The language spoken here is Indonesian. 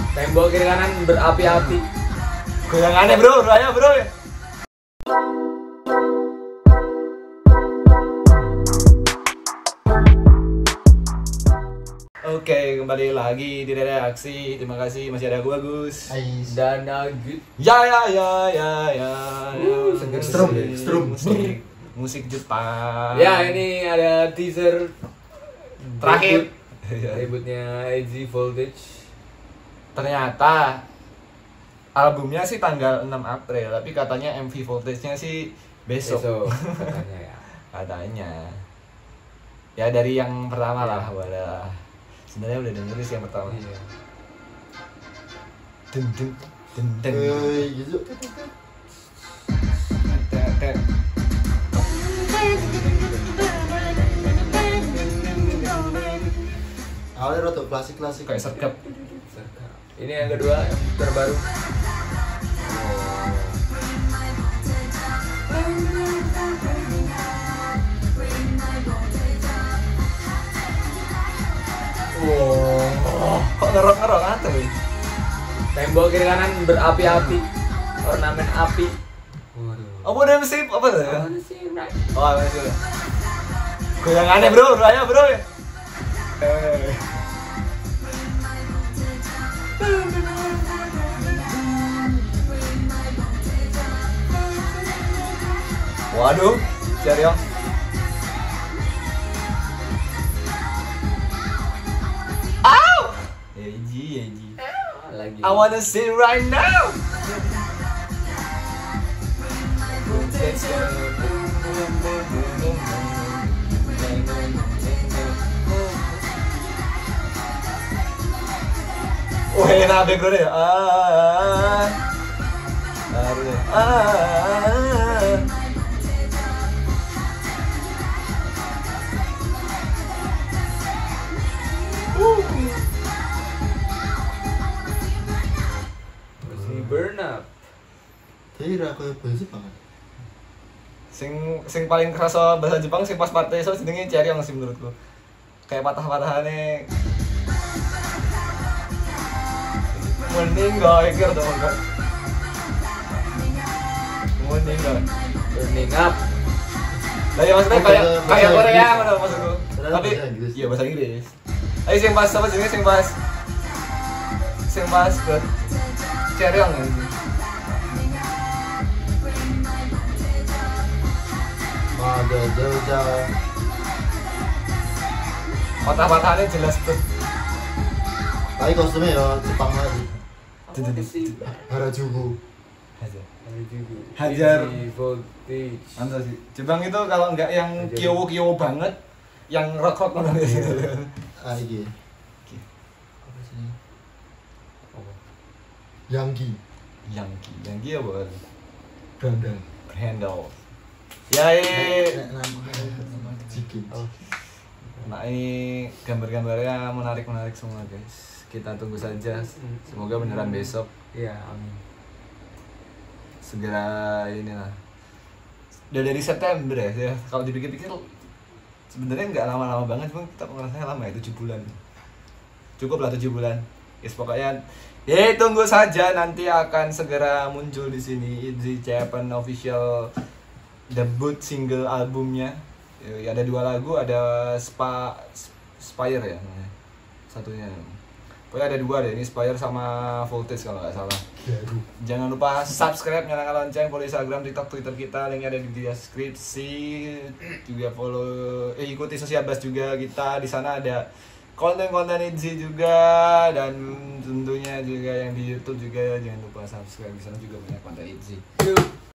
Tembok kiri kanan berapi-api. Goyangannya bro, raya bro. Oke, kembali lagi di reaksi. Terima kasih masih ada gua Gus Dan Nagit. Ya. Strum. Musik Jepang. Ya, ini ada teaser Terakhir. ributnya AZ Voltage. Ternyata albumnya sih tanggal 6 April, tapi katanya MV Voltage-nya sih besok. Katanya ya. Katanya. Ya dari yang pertama lah, wadah. Sebenarnya udah denger sih yang pertama. Iya. Deng. Gitu. Tet. Awalnya rada klasik Kayak sergap. Ini yang kedua, yang terbaru. Kok ngerok-ngerok atuh weh? Tembok kiri kanan berapi-api. Ornamen api. Apa udah mesti apa tuh? Mana sih, right? Oh, masih. Goyangannya bro, raya bro. Waduh, serius. Ow! Eji. Lagi. I wanna see right now. Oh, enak background ya. Masih burn up. Kira kayak bahasa Jepang. Sing paling kerasa bahasa Jepang sing pas partai so jenenge Cheryong sih menurutku. Kayak patah-patahane. Mending gak ikir tuh enggak. Mending gak. Burning up. Lah ya maksudnya kayak Bahasa Korea Inggris. mana maksudku. Padahal Tapi bahasa Inggris. iya bahasa Inggris. Ayo sing pas apa jenenge sing pas ke Cheryong kan. Ada jauh. Patah-patahane jelas tuh. Tapi kostumnya ya Jepang lagi. Apa sih? Harajuku. Aja. Hajar. Hajar. Voltage. Mantap sih. Jepang itu kalau enggak yang kyowo banget, yang rock ngono gitu. Ah iki. Apa sih? Yanggi. Yang apa? Brandang. Handle. Ya Jikin. Nah ini gambar-gambarnya menarik semua guys. Kita tunggu saja. Semoga beneran besok. Iya, amin. Segera inilah. Udah dari September ya. Kalau dipikir-pikir sebenarnya nggak lama-lama banget, cuma kita merasanya lama ya 7 bulan. Cukup lah 7 bulan. Yes, pokoknya tunggu saja, nanti akan segera muncul di sini di Japan official debut single albumnya. Ya, ada 2 lagu, ada Spire ya namanya. Satunya. Pokoknya ada 2 deh, ini Spire sama Voltage kalau nggak salah. Jangan lupa subscribe, nyalakan lonceng, follow Instagram, TikTok, Twitter kita, linknya ada di deskripsi. Juga follow, ikuti sosial bus juga kita. Di sana ada konten-konten Itzy juga, dan tentunya juga yang di YouTube juga jangan lupa subscribe, di sana juga banyak konten Itzy.